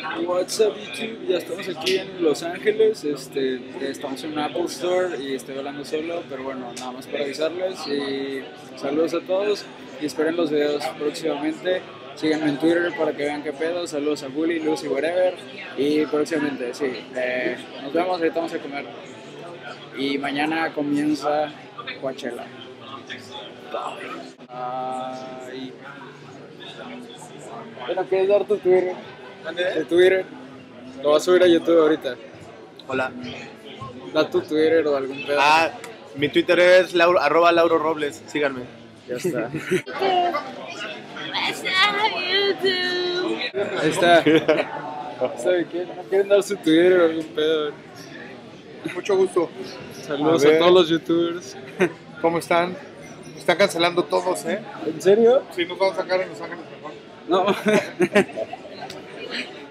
What's up YouTube, ya estamos aquí en Los Ángeles, estamos en un Apple Store y estoy hablando solo, pero bueno, nada más para avisarles y saludos a todos y esperen los videos próximamente. Síganme en Twitter para que vean qué pedo, saludos a Bully, Lucy, whatever y próximamente, sí, nos vemos, ahorita vamos a comer y mañana comienza Coachella. Ay. Bueno, ¿quieres dar tu Twitter? Tu Twitter. Lo vas a subir a YouTube ahorita. Hola. Da tu Twitter o algún pedo. Mi Twitter es @Lauro Robles. Síganme. Ya está. YouTube. Ahí está. ¿Sabe qué? ¿No quieren dar su Twitter o algún pedo? Mucho gusto. Saludos A a ver. todos los YouTubers. ¿Cómo están? Están cancelando todos, ¿eh? ¿En serio? Sí, nos vamos a sacar en Los Ángeles mejor. No.